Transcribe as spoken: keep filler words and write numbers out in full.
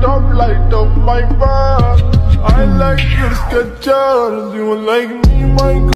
top, light up my bar. I like your Skechers, you like me, my